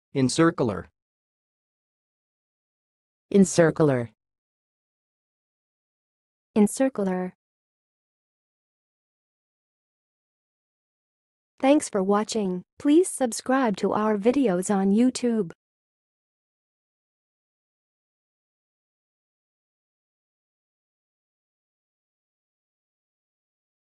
encircler, encircler, encircler. Thanks for watching. Please subscribe to our videos on YouTube.